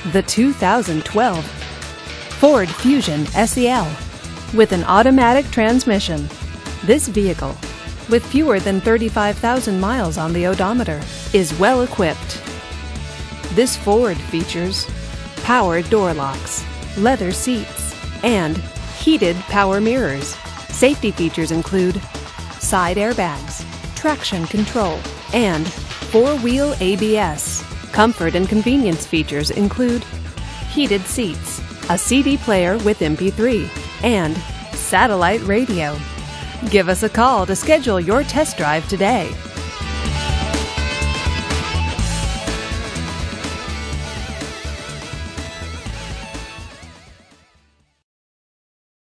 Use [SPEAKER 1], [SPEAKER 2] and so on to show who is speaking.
[SPEAKER 1] The 2012 Ford Fusion SEL with an automatic transmission. This vehicle, with fewer than 35,000 miles on the odometer, is well equipped. This Ford features power door locks, leather seats, and heated power mirrors. Safety features include side airbags, traction control, and four-wheel ABS. Comfort and convenience features include heated seats, a CD player with MP3, and satellite radio. Give us a call to schedule your test drive today.